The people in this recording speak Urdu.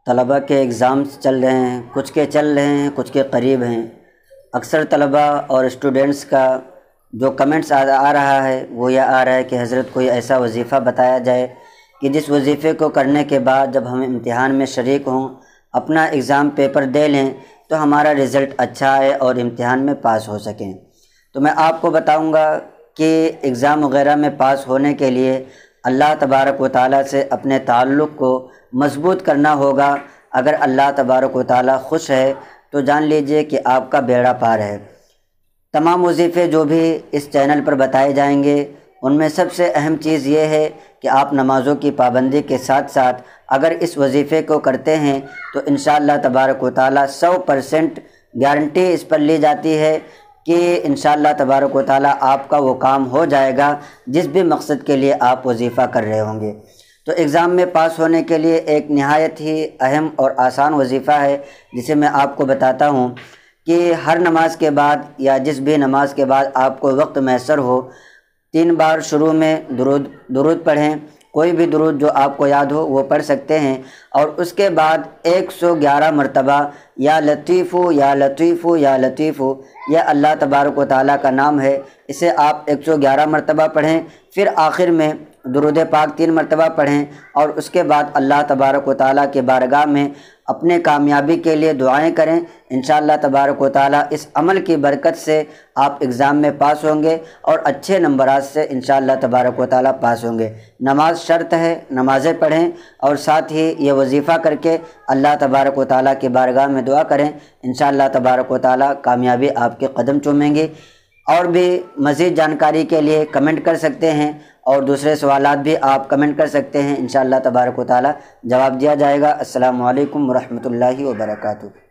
طلباء کے ایگزامز چل رہے ہیں، کچھ کے چل رہے ہیں، کچھ کے قریب ہیں۔ اکثر طلباء اور اسٹوڈنٹس کا جو کمنٹس آ رہا ہے وہ یہ آ رہا ہے کہ حضرت کوئی ایسا وظیفہ بتایا جائے کہ جس وظیفے کو کرنے کے بعد جب ہم امتحان میں شریک ہوں، اپنا ایگزام پیپر دے لیں تو ہمارا رزلٹ اچھا آئے اور امتحان میں پاس ہو سکیں۔ تو میں آپ کو بتاؤں گا کہ ایگزام وغیرہ میں پاس ہونے کے لیے اللہ تبارک و تعالیٰ سے اپنے تعلق کو مضبوط کرنا ہوگا۔ اگر اللہ تبارک و تعالیٰ خوش ہے تو جان لیجئے کہ آپ کا بیڑا پار ہے۔ تمام وظیفے جو بھی اس چینل پر بتائے جائیں گے ان میں سب سے اہم چیز یہ ہے کہ آپ نمازوں کی پابندی کے ساتھ ساتھ اگر اس وظیفے کو کرتے ہیں تو انشاءاللہ تبارک و تعالیٰ 100% گارنٹی اس پر لی جاتی ہے کہ انشاءاللہ تبارک و تعالیٰ آپ کا وہ کام ہو جائے گا جس بھی مقصد کے لیے آپ وظیفہ کر رہے ہوں گے۔ تو ایگزام میں پاس ہونے کے لیے ایک نہایت ہی اہم اور آسان وظیفہ ہے جسے میں آپ کو بتاتا ہوں کہ ہر نماز کے بعد یا جس بھی نماز کے بعد آپ کو وقت میسر ہو 3 بار شروع میں درود پڑھیں۔ کوئی بھی درود جو آپ کو یاد ہو وہ پڑھ سکتے ہیں، اور اس کے بعد 111 مرتبہ یا لطیف یا لطیف یا لطیف، یہ اللہ تبارک و تعالیٰ کا نام ہے، اسے آپ 111 مرتبہ پڑھیں۔ پھر آخر میں درود پاک 3 مرتبہ پڑھیں، اور اس کے بعد اللہ تبارک و تعالیٰ کے بارگاہ میں اپنے کامیابی کے لیے دعائیں کریں۔ انشاءاللہ تبارک و تعالیٰ اس عمل کی برکت سے آپ ایگزام میں پاس ہوں گے اور اچھے نمبرات سے انشاءاللہ تبارک و تعالیٰ پاس ہوں گے۔ نماز شرط ہے، نمازیں پڑھیں اور ساتھ ہی یہ وظیفہ کر کے اللہ تبارک و تعالیٰ کی بارگاہ میں دعا کریں۔ انشاءاللہ تبارک و تعالیٰ کامیابی آپ کے قدم چومیں گی۔ اور بھی مزید جانکاری کے لیے کمنٹ کر سکتے ہیں، اور دوسرے سوالات بھی آپ کمنٹ کر سکتے ہیں، انشاءاللہ تبارک و تعالیٰ جواب دیا جائے گا۔ السلام علیکم ورحمۃ اللہ وبرکاتہ۔